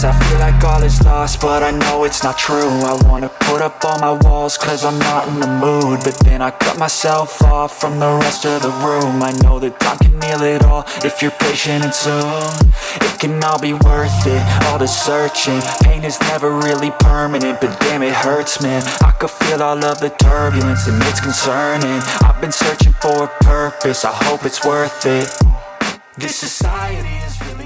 Sometimes I feel like all is lost, but I know it's not true. I wanna put up all my walls cause I'm not in the mood, but then I cut myself off from the rest of the room. I know that time can heal it all if you're patient and soon it can all be worth it, all the searching. Pain is never really permanent, but damn it hurts, man. I could feel all of the turbulence and it's concerning. I've been searching for a purpose, I hope it's worth it. This society is really